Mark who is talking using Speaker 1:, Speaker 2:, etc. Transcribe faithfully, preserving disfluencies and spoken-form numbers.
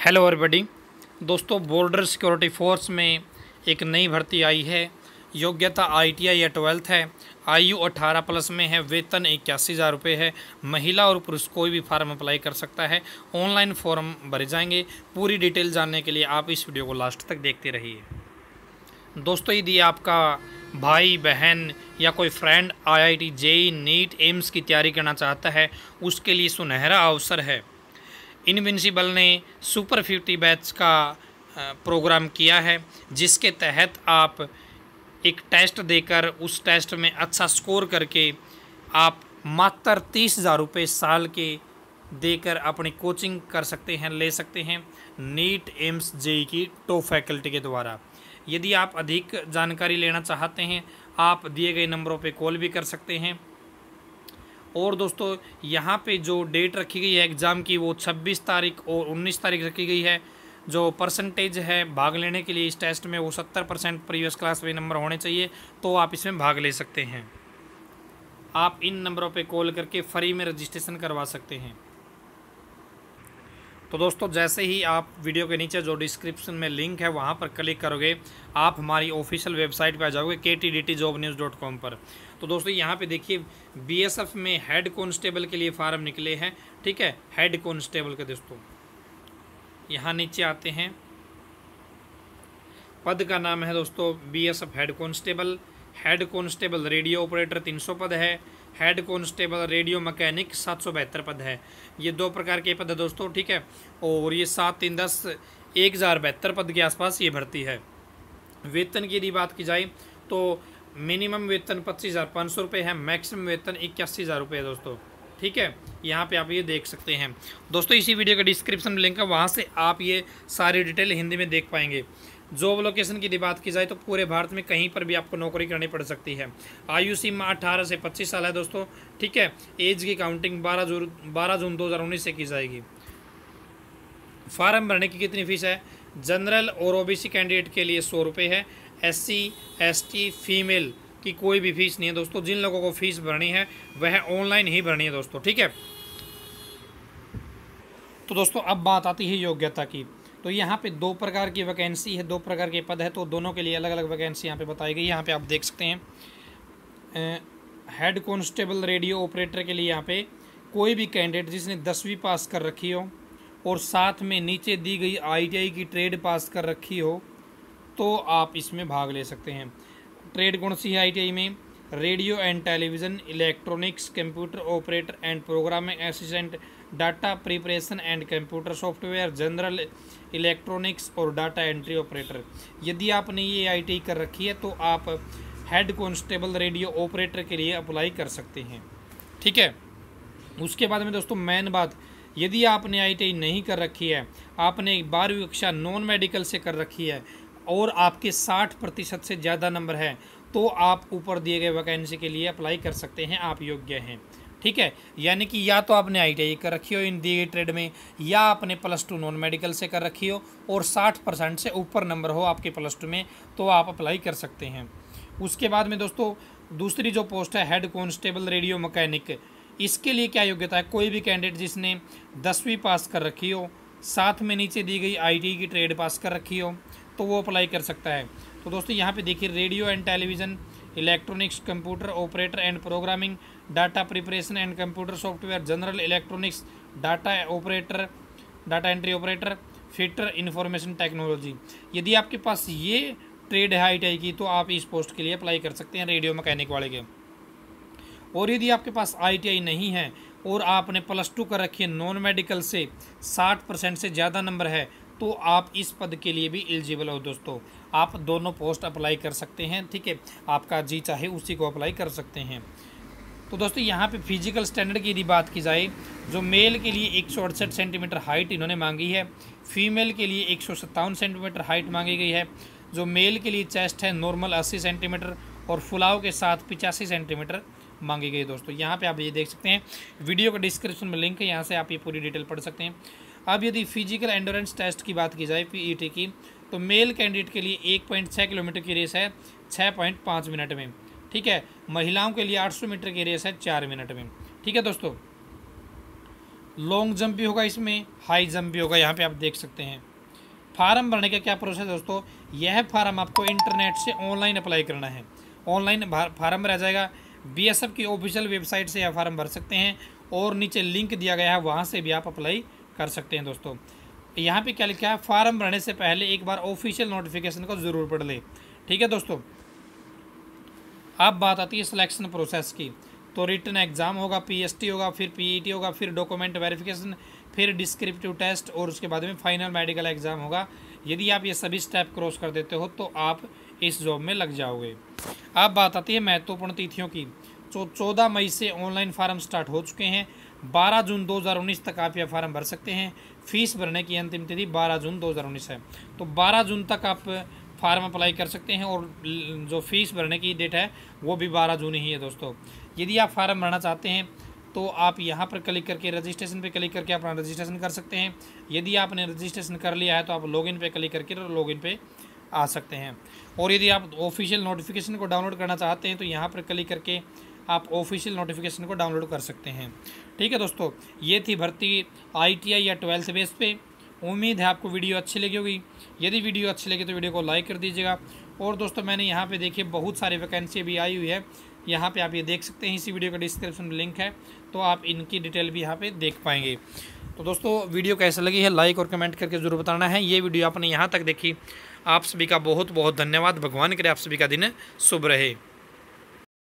Speaker 1: Hello everybody. दोस्तों, border security force में एक नई भर्ती आई है। योग्यता आईटीआई या ट्वेल्थ है। आयु अठारह प्लस में है। वेतन इक्यासी हज़ार रुपये है। महिला और पुरुष कोई भी फार्म अप्लाई कर सकता है। ऑनलाइन फॉर्म भरे जाएंगे। पूरी डिटेल जानने के लिए आप इस वीडियो को लास्ट तक देखते रहिए। दोस्तों, यदि आपका भाई बहन या कोई friend IIT, JEE, NEET, AIIMS की तैयारी करना चाहता है, उसके लिए सुनहरा अवसर है। इनविंसिबल ने सुपर फिफ्टी बैच का प्रोग्राम किया है, जिसके तहत आप एक टेस्ट देकर उस टेस्ट में अच्छा स्कोर करके आप मात्र तीस हज़ार रुपये साल के देकर अपनी कोचिंग कर सकते हैं, ले सकते हैं नीट, एम्स, जेई की टॉप फैकल्टी के द्वारा। यदि आप अधिक जानकारी लेना चाहते हैं, आप दिए गए नंबरों पे कॉल भी कर सकते हैं। और दोस्तों, यहाँ पे जो डेट रखी गई है एग्ज़ाम की, वो छब्बीस तारीख और उन्नीस तारीख रखी गई है। जो परसेंटेज है भाग लेने के लिए इस टेस्ट में, वो सत्तर परसेंट प्रीवियस क्लास में नंबर होने चाहिए, तो आप इसमें भाग ले सकते हैं। आप इन नंबरों पे कॉल करके फ्री में रजिस्ट्रेशन करवा सकते हैं। तो दोस्तों, जैसे ही आप वीडियो के नीचे जो डिस्क्रिप्शन में लिंक है वहाँ पर क्लिक करोगे, आप हमारी ऑफिशियल वेबसाइट पर आ जाओगे K T D T job news dot com पर। तो दोस्तों, यहाँ पे देखिए बीएसएफ में हेड कांस्टेबल के लिए फार्म निकले हैं। ठीक है, हेड कांस्टेबल के दोस्तों यहाँ नीचे आते हैं। पद का नाम है दोस्तों BSF head constable. Head constable radio operator तीन सौ पद है। हेड कांस्टेबल रेडियो मैकेनिक सात सौ बहत्तर पद है। ये दो प्रकार के पद है दोस्तों। ठीक है, और ये सात तीन दस एक हज़ार बहत्तर पद के आसपास ये भर्ती है। वेतन की यदि बात की जाए तो मिनिमम वेतन पच्चीस हज़ार पाँच सौ रुपये है। मैक्सिमम वेतन इक्यासी हज़ार रुपये है दोस्तों। ठीक है, यहाँ पे आप ये देख सकते हैं दोस्तों। इसी वीडियो का डिस्क्रिप्शन में लिंक है, वहाँ से आप ये सारी डिटेल हिंदी में देख पाएंगे। जॉब लोकेशन की बात की जाए तो पूरे भारत में कहीं पर भी आपको नौकरी करनी पड़ सकती है। आयु सीमा अठारह से पच्चीस साल है दोस्तों। ठीक है, एज की काउंटिंग बारह जून बारह जून दो हज़ार उन्नीस से की जाएगी। फार्म भरने की कितनी फीस है? जनरल और ओबीसी कैंडिडेट के लिए सौ रुपये है। एससी, एसटी, फीमेल की कोई भी फीस नहीं है दोस्तों। जिन लोगों को फीस भरनी है वह ऑनलाइन ही भरनी है दोस्तों। ठीक है, तो दोस्तों अब बात आती है योग्यता की। तो यहाँ पे दो प्रकार की वैकेंसी है, दो प्रकार के पद है, तो दोनों के लिए अलग अलग वैकेंसी यहाँ पे बताई गई। यहाँ पे आप देख सकते हैं हेड कांस्टेबल रेडियो ऑपरेटर के लिए यहाँ पे कोई भी कैंडिडेट जिसने दसवीं पास कर रखी हो और साथ में नीचे दी गई आईटीआई की ट्रेड पास कर रखी हो, तो आप इसमें भाग ले सकते हैं। ट्रेड कौन सी है आईटीआई में? Radio and television, electronics, computer operator and programming assistant, data preparation and computer software, general electronics और डाटा एंट्री ऑपरेटर। यदि आपने ये आईटीआई कर रखी है तो आप हेड कांस्टेबल रेडियो ऑपरेटर के लिए अप्लाई कर सकते हैं। ठीक है, उसके बाद में दोस्तों मेन बात, यदि आपने आईटीआई नहीं कर रखी है, आपने बारहवीं कक्षा नॉन मेडिकल से कर रखी है और आपके साठ प्रतिशत से ज़्यादा नंबर है, तो आप ऊपर दिए गए वैकेंसी के लिए अप्लाई कर सकते हैं, आप योग्य हैं। ठीक है, यानी कि या तो आपने आईटीआई कर रखी हो इन दी गई ट्रेड में, या आपने प्लस टू नॉन मेडिकल से कर रखी हो और साठ परसेंट से ऊपर नंबर हो आपके प्लस टू में, तो आप अप्लाई कर सकते हैं। उसके बाद में दोस्तों दूसरी जो पोस्ट है हेड कांस्टेबल रेडियो मैकेनिक, इसके लिए क्या योग्यता है? कोई भी कैंडिडेट जिसने दसवीं पास कर रखी हो, साथ में नीचे दी गई आईटीआई की ट्रेड पास कर रखी हो, तो वो अप्लाई कर सकता है। तो दोस्तों यहाँ पे देखिए radio and television, electronics, computer operator and programming, data preparation and computer software, general electronics, data operator, data entry operator, fitter information technology. यदि आपके पास ये ट्रेड है आईटीआई की, तो आप इस पोस्ट के लिए अप्लाई कर सकते हैं, रेडियो मैकेनिक वाले के। और यदि आपके पास आईटीआई नहीं है और आपने प्लस टू कर रखी है नॉन मेडिकल से, साठ परसेंट से ज़्यादा नंबर है, तो आप इस पद के लिए भी एलिजिबल हो दोस्तों। आप दोनों पोस्ट अप्लाई कर सकते हैं। ठीक है, आपका जी चाहे उसी को अप्लाई कर सकते हैं। तो दोस्तों यहाँ पे फिजिकल स्टैंडर्ड की यदि बात की जाए, जो मेल के लिए एक सौ अड़सठ सेंटीमीटर हाइट इन्होंने मांगी है, फीमेल के लिए एक सौ सत्तावन सेंटीमीटर हाइट मांगी गई है। जो मेल के लिए चेस्ट है नॉर्मल अस्सी सेंटीमीटर और फुलाव के साथ पिचासी सेंटीमीटर मांगी गई दोस्तों। यहाँ पे आप ये देख सकते हैं, वीडियो का डिस्क्रिप्शन में लिंक है, यहाँ से आप ये पूरी डिटेल पढ़ सकते हैं। अब यदि फिजिकल एंडोरेंस टेस्ट की बात की जाए पीईटी की, तो मेल कैंडिडेट के लिए एक पॉइंट छः किलोमीटर की रेस है छः पॉइंट पाँच मिनट में। ठीक है, महिलाओं के लिए आठ सौ मीटर की रेस है चार मिनट में। ठीक है दोस्तों, लॉन्ग जंप भी होगा, इसमें हाई जंप भी होगा, यहाँ पे आप देख सकते हैं। फार्म भरने का क्या प्रोसेस है दोस्तों, यह फार्म आपको इंटरनेट से ऑनलाइन अप्लाई करना है। ऑनलाइन फार्म भरा जाएगा, बीएसएफ की ऑफिशियल वेबसाइट से यह फार्म भर सकते हैं और नीचे लिंक दिया गया है, वहाँ से भी आप अप्लाई कर सकते हैं दोस्तों। यहाँ पे क्या लिखा है, फार्म भरने से पहले एक बार ऑफिशियल नोटिफिकेशन को ज़रूर पढ़ ले। ठीक है दोस्तों। अब बात आती है सिलेक्शन प्रोसेस की। तो रिटन एग्ज़ाम होगा, पीएसटी होगा, फिर पीईटी होगा, फिर डॉक्यूमेंट वेरिफिकेशन, फिर डिस्क्रिप्टिव टेस्ट और उसके बाद में फाइनल मेडिकल एग्ज़ाम होगा। यदि आप ये सभी स्टेप क्रॉस कर देते हो तो आप इस जॉब में लग जाओगे। अब बात आती है महत्वपूर्ण तिथियों की। तो चौदह मई से ऑनलाइन फार्म स्टार्ट हो चुके हैं। बारह जून दो हज़ार उन्नीस तक आप यह फार्म भर सकते हैं। फीस भरने की अंतिम तिथि बारह जून दो हज़ार उन्नीस है। तो बारह जून तक आप फार्म अप्लाई कर सकते हैं और जो फीस भरने की डेट है वो भी बारह जून ही है दोस्तों। यदि आप फार्म भरना चाहते हैं तो आप यहाँ पर क्लिक करके रजिस्ट्रेशन पे क्लिक करके अपना रजिस्ट्रेशन कर सकते हैं। यदि आपने रजिस्ट्रेशन कर लिया है तो आप लॉगिन पे क्लिक करके लॉगिन पे आ सकते हैं। और यदि आप ऑफिशियल नोटिफिकेशन को डाउनलोड करना चाहते हैं तो यहाँ पर क्लिक करके आप ऑफिशियल नोटिफिकेशन को डाउनलोड कर सकते हैं। ठीक है दोस्तों, ये थी भर्ती आईटीआई या ट्वेल्थ बेस पे। उम्मीद है आपको वीडियो अच्छी लगी होगी। यदि वीडियो अच्छी लगी तो वीडियो को लाइक कर दीजिएगा। और दोस्तों मैंने यहाँ पे देखिए बहुत सारी वैकेंसी भी आई हुई है, यहाँ पे आप ये देख सकते हैं। इसी वीडियो का डिस्क्रिप्शन में लिंक है, तो आप इनकी डिटेल भी यहाँ पे देख पाएंगे। तो दोस्तों वीडियो कैसा लगी है लाइक और कमेंट करके ज़रूर बताना है। ये वीडियो आपने यहाँ तक देखी, आप सभी का बहुत बहुत धन्यवाद। भगवान करे आप सभी का दिन शुभ रहे।